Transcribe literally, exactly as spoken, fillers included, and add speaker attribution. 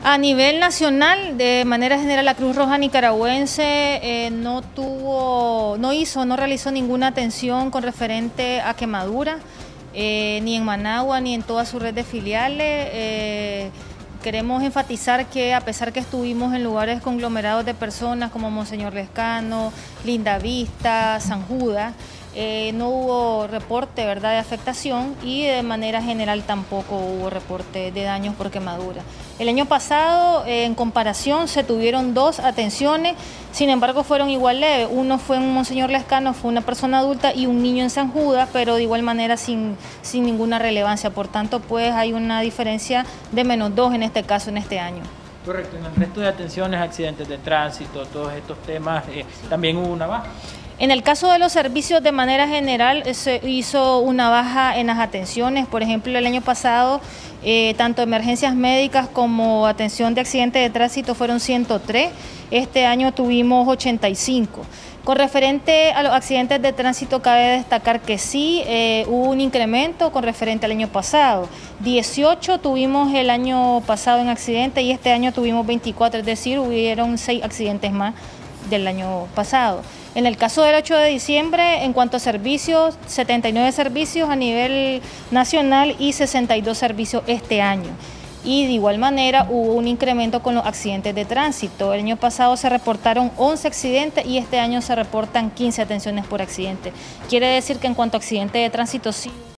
Speaker 1: A nivel nacional, de manera general, la Cruz Roja Nicaragüense eh, no tuvo, no hizo, no realizó ninguna atención con referente a quemadura, eh, ni en Managua ni en toda su red de filiales. Eh, queremos enfatizar que a pesar que estuvimos en lugares conglomerados de personas como Monseñor Lescano, Lindavista, San Judas, Eh, no hubo reporte, ¿verdad?, de afectación, y de manera general tampoco hubo reporte de daños por quemadura. El año pasado, eh, en comparación, se tuvieron dos atenciones, sin embargo fueron igual leves. Uno fue en Monseñor Lescano, fue una persona adulta, y un niño en San Judas, pero de igual manera sin, sin ninguna relevancia. Por tanto, pues hay una diferencia de menos dos en este caso, en este año.
Speaker 2: Correcto, en el resto de atenciones, accidentes de tránsito, todos estos temas, eh, también hubo una baja.
Speaker 1: En el caso de los servicios, de manera general, se hizo una baja en las atenciones. Por ejemplo, el año pasado, eh, tanto emergencias médicas como atención de accidentes de tránsito fueron ciento tres. Este año tuvimos ochenta y cinco. Con referente a los accidentes de tránsito, cabe destacar que sí, eh, hubo un incremento con referente al año pasado. dieciocho tuvimos el año pasado en accidentes y este año tuvimos veinticuatro, es decir, hubieron seis accidentes más del año pasado. En el caso del ocho de diciembre, en cuanto a servicios, setenta y nueve servicios a nivel nacional y sesenta y dos servicios este año. Y de igual manera hubo un incremento con los accidentes de tránsito. El año pasado se reportaron once accidentes y este año se reportan quince atenciones por accidente. Quiere decir que en cuanto a accidentes de tránsito sí